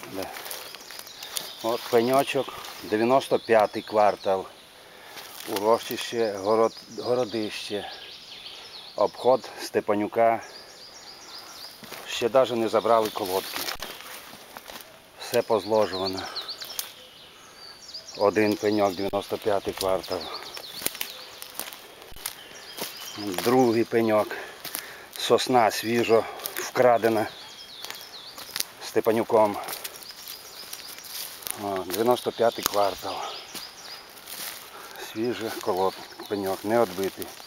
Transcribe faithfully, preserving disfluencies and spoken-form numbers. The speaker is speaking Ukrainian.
Да. От пеньочок, дев'яносто п'ятий квартал, урочище, город, городище, обход Степанюка, ще навіть не забрали колодки, все позложувано. Один пеньок, дев'яносто п'ятий квартал, другий пеньок, сосна свіжо вкрадена Степанюком. дев'яносто п'ятий квартал. Свіжий колод, пеньок, не відбитий.